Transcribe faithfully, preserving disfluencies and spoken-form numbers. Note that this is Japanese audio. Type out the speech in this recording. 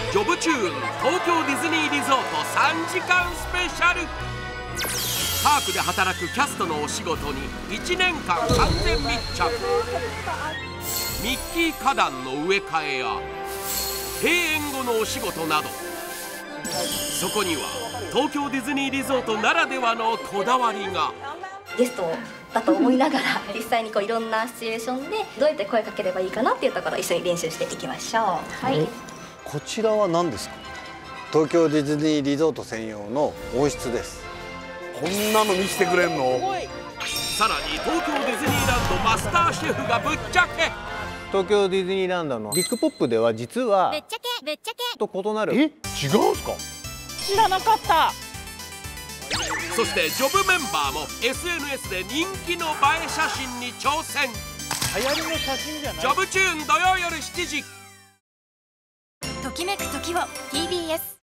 ジョブチューン東京ディズニーリゾートさんじかんスペシャル。パークで働くキャストのお仕事にいちねんかん完全密着。ミッキー花壇の植え替えや閉園後のお仕事など、そこには東京ディズニーリゾートならではのこだわりが。 ゲストだと思いながら実際にこういろんなシチュエーションでどうやって声かければいいかなっていうところを一緒に練習していきましょう。はい、 こちらは何ですか？東京ディズニーリゾート専用の温室です。 こんなの見せてくれんの？ さらに東京ディズニーランドマスターシェフがぶっちゃけ。 東京ディズニーランドのビッグポップでは実はぶっちゃけぶっちゃけと異なる。 え、違うんすか？ 知らなかった。 そしてジョブメンバーも エスエヌエス で人気の映え写真に挑戦。 流行りの写真じゃない。 ジョブチューン土曜夜しちじ。 ときめく時を ティービーエス。